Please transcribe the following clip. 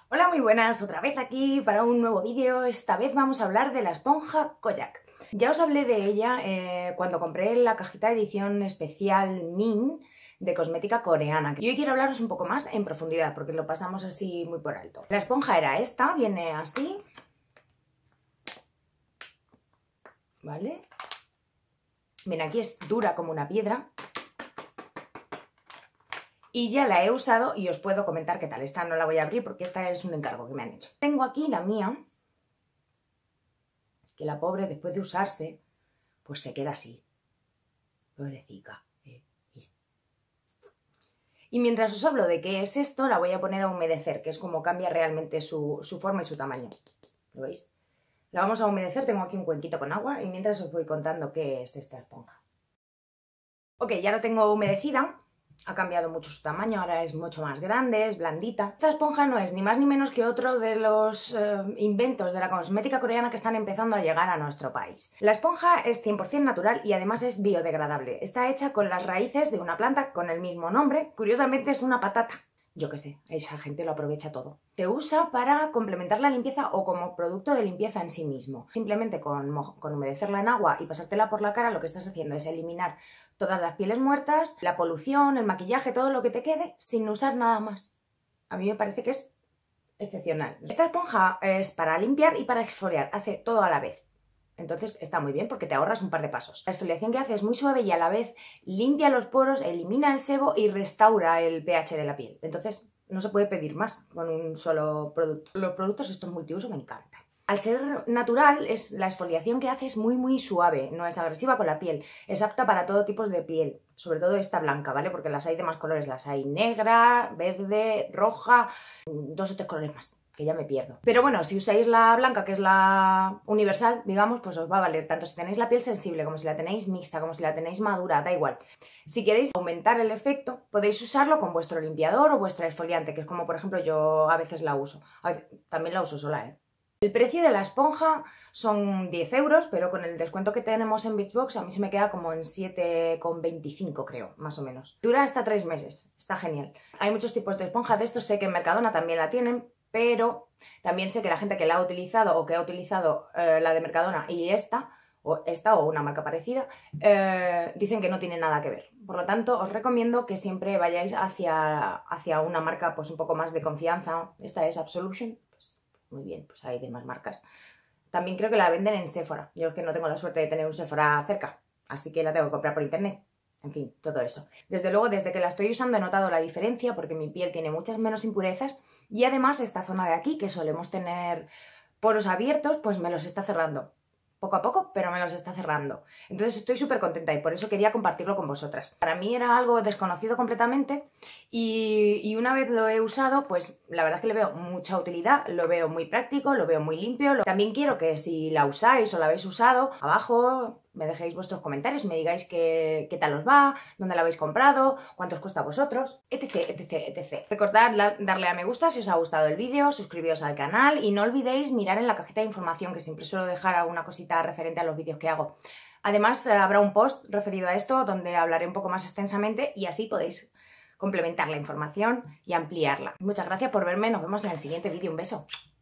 Hola, muy buenas, otra vez aquí para un nuevo vídeo. Esta vez vamos a hablar de la esponja Koyak. Ya os hablé de ella cuando compré la cajita de edición especial Min de cosmética coreana. Y hoy quiero hablaros un poco más en profundidad porque lo pasamos así muy por alto. La esponja era esta, viene así, ¿vale? Ven, aquí es dura como una piedra. Y ya la he usado y os puedo comentar qué tal. Esta no la voy a abrir porque esta es un encargo que me han hecho. Tengo aquí la mía, que la pobre después de usarse, pues se queda así. Pobrecita. Y mientras os hablo de qué es esto, la voy a poner a humedecer, que es como cambia realmente su forma y su tamaño. ¿Lo veis? La vamos a humedecer, tengo aquí un cuenquito con agua y mientras os voy contando qué es esta esponja. Ok, ya la tengo humedecida. Ha cambiado mucho su tamaño, ahora es mucho más grande, es blandita. Esta esponja no es ni más ni menos que otro de los inventos de la cosmética coreana que están empezando a llegar a nuestro país. La esponja es 100% natural y además es biodegradable. Está hecha con las raíces de una planta con el mismo nombre. Curiosamente es una patata. Yo qué sé, esa gente lo aprovecha todo. Se usa para complementar la limpieza o como producto de limpieza en sí mismo. Simplemente con humedecerla en agua y pasártela por la cara, lo que estás haciendo es eliminar todas las pieles muertas, la polución, el maquillaje, todo lo que te quede, sin usar nada más. A mí me parece que es excepcional. Esta esponja es para limpiar y para exfoliar, hace todo a la vez. Entonces está muy bien porque te ahorras un par de pasos. La exfoliación que hace es muy suave y a la vez limpia los poros, elimina el sebo y restaura el pH de la piel. Entonces no se puede pedir más con un solo producto. Los productos estos multiuso me encantan. Al ser natural, la exfoliación que hace es muy suave, no es agresiva con la piel, es apta para todo tipo de piel, sobre todo esta blanca, ¿vale? Porque las hay de más colores, las hay negra, verde, roja, 2 o 3 colores más, que ya me pierdo. Pero bueno, si usáis la blanca, que es la universal, digamos, pues os va a valer tanto si tenéis la piel sensible, como si la tenéis mixta, como si la tenéis madura, da igual. Si queréis aumentar el efecto, podéis usarlo con vuestro limpiador o vuestra exfoliante, que es como por ejemplo yo a veces la uso. También la uso sola, ¿eh? El precio de la esponja son 10 euros, pero con el descuento que tenemos en Birchbox a mí se me queda como en 7,25 creo, más o menos. Dura hasta 3 meses, está genial. Hay muchos tipos de esponja de estos, sé que en Mercadona también la tienen, pero también sé que la gente que la ha utilizado o que ha utilizado la de Mercadona y esta o una marca parecida, dicen que no tiene nada que ver. Por lo tanto, os recomiendo que siempre vayáis hacia una marca pues un poco más de confianza. Esta es Absolution. Muy bien, pues hay demás marcas. También creo que la venden en Sephora. Yo es que no tengo la suerte de tener un Sephora cerca, así que la tengo que comprar por internet. En fin, todo eso. Desde luego, desde que la estoy usando he notado la diferencia porque mi piel tiene muchas menos impurezas y además esta zona de aquí, que solemos tener poros abiertos, pues me los está cerrando. Poco a poco, pero me los está cerrando. Entonces estoy súper contenta y por eso quería compartirlo con vosotras. Para mí era algo desconocido completamente y una vez lo he usado, pues la verdad es que le veo mucha utilidad, lo veo muy práctico, lo veo muy limpio. También quiero que si la usáis o la habéis usado, abajo me dejéis vuestros comentarios, me digáis qué tal os va, dónde la habéis comprado, cuánto os cuesta a vosotros, etc. Recordad darle a me gusta si os ha gustado el vídeo, suscribiros al canal y no olvidéis mirar en la cajita de información, que siempre suelo dejar alguna cosita referente a los vídeos que hago. Además habrá un post referido a esto donde hablaré un poco más extensamente y así podéis complementar la información y ampliarla. Muchas gracias por verme, nos vemos en el siguiente vídeo, un beso.